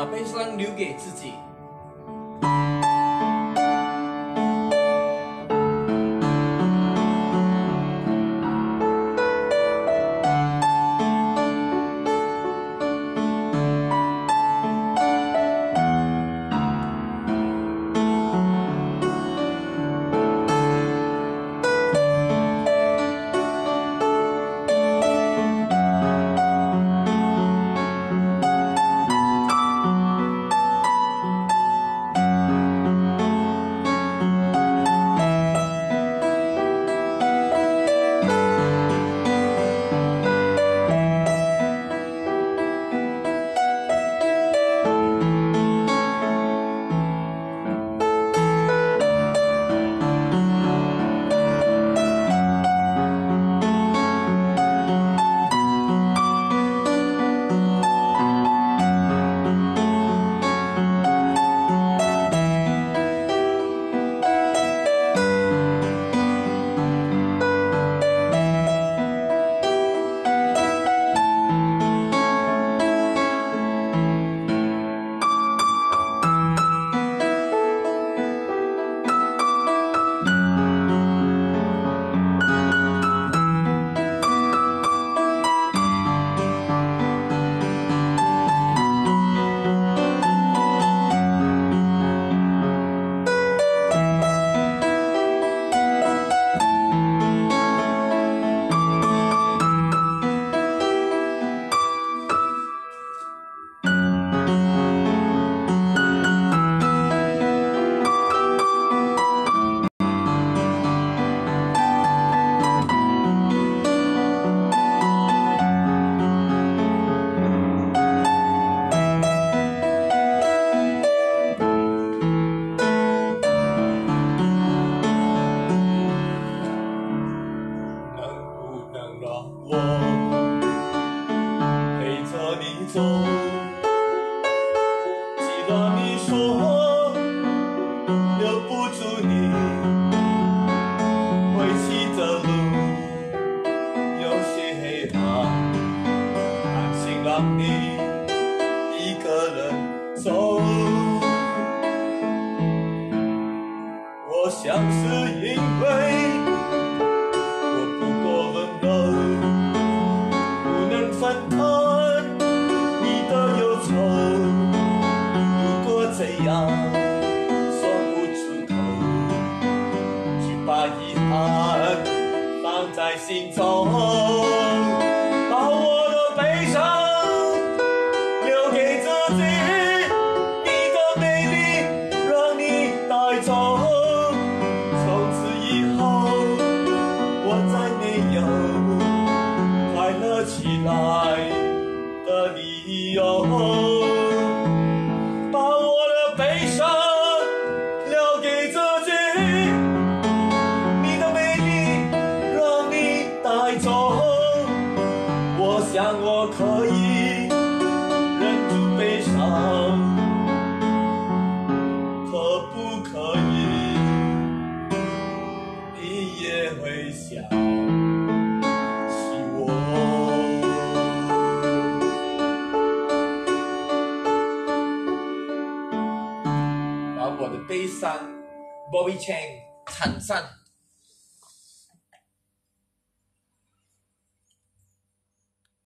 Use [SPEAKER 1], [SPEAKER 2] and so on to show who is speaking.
[SPEAKER 1] 悲伤留给自己。
[SPEAKER 2] 既然你说留不住你，回去的路有些黑暗，甘心让你一个人走。我想是因为我不够温柔，不能分担你的忧愁。如果这样说不出口，就把遗憾放在心中，把我的悲伤留给自己。你的美丽让你带走，从此以后我再没有快乐起来的理由，把我的悲伤留给自己。你的美丽让你带走，我想我可以忍住悲伤，可不可以你也会想起我？
[SPEAKER 1] 把我的悲伤 ，Bobby Chang 唱上。